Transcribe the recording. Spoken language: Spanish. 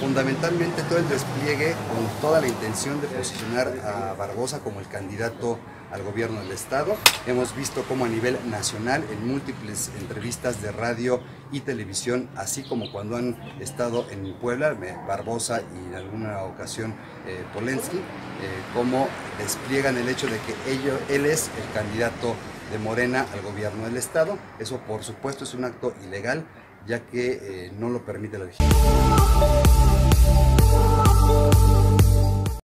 fundamentalmente todo el despliegue con toda la intención de posicionar a Barbosa como el candidato al gobierno del estado. Hemos visto cómo a nivel nacional, en múltiples entrevistas de radio y televisión, así como cuando han estado en Puebla, Barbosa y en alguna ocasión Polensky, cómo despliegan el hecho de que él es el candidato de Morena al gobierno del estado. Eso por supuesto es un acto ilegal, ya que no lo permite la legislación.